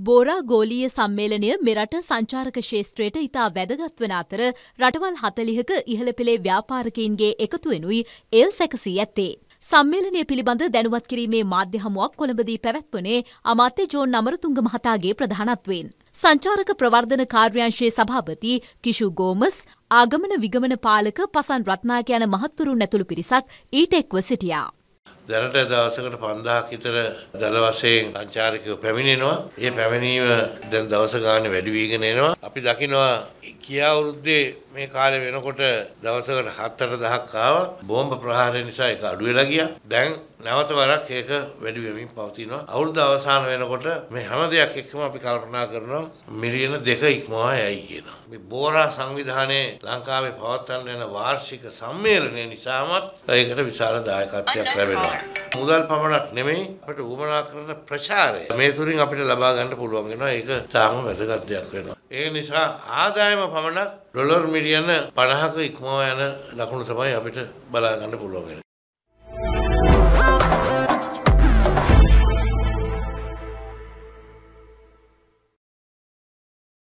බෝරා ගෝලීය සම්මේලනය මෙරට සංචාරක ක්ෂේත්‍රයට ඉතා වැදගත් වන අතර රටවල් 40ක ඉහළ පෙළේ ව්‍යාපාරිකයින්ගේ එකතුවෙනුයි එය සැකසී ඇත්තේ. සම්මේලනය පිළිබඳ දැනුවත් කිරීමේ මාධ්‍ය හමුවක් කොළඹදී පැවැත්වුණේ අමාත්‍ය ජෝන් අමරතුංග මහතාගේ ප්‍රධානත්වයෙන්. සංචාරක ප්‍රවර්ධන කාර්යාංශයේ සභාපති කිෂු ගෝමස්, ආගමන විගමන පාලක පසන් රත්නායක යන මහත්වරුන් ඇතුළු පිරිසක් ඊට එක්ව සිටියා. දැනට දවසකට 5000ක් විතර දල වශයෙන් සංචාරකයෝ පැමිණෙනවා. ඒ පැමිණීම දැන් දවස ගානේ වැඩි වීගෙන එනවා. අපි දකිනවා කියා වෘද්දේ මේ කාලේ වෙනකොට දවසකට 7-8000ක් ආවා. බෝම්බ ප්‍රහාරය නිසා ඒක අඩු වෙලා ගියා. දැන් නැවත වරක් ඒක වැඩි වෙමින් පවතිනවා. අවුරුද්ද අවසාන වෙනකොට මේ හැම දෙයක් එක්කම අපි කල්පනා කරනවා මිලියන 2 ඉක්මවා යයි කියනවා. මේ බෝරා සංවිධානයේ ලංකාවේ පවත්වන්න යන වාර්ෂික සම්මේලනය නිසාමත් ඒකට විශාල දායකත්වයක් ලැබෙනවා. මුදල් පමණක් නෙමෙයි අපිට උවමනා කරන ප්‍රචාරය මේ තුලින් අපිට ලබා ගන්න පුළුවන් වෙනවා. ඒක තාම වැදගත් දෙයක් වෙනවා. ඒ නිසා ආදායම පමණක් ඩොලර් මිලියන 50ක ඉක්මවා යන ලකුණු තමයි අපිට බලා ගන්න පුළුවන් වෙන්නේ.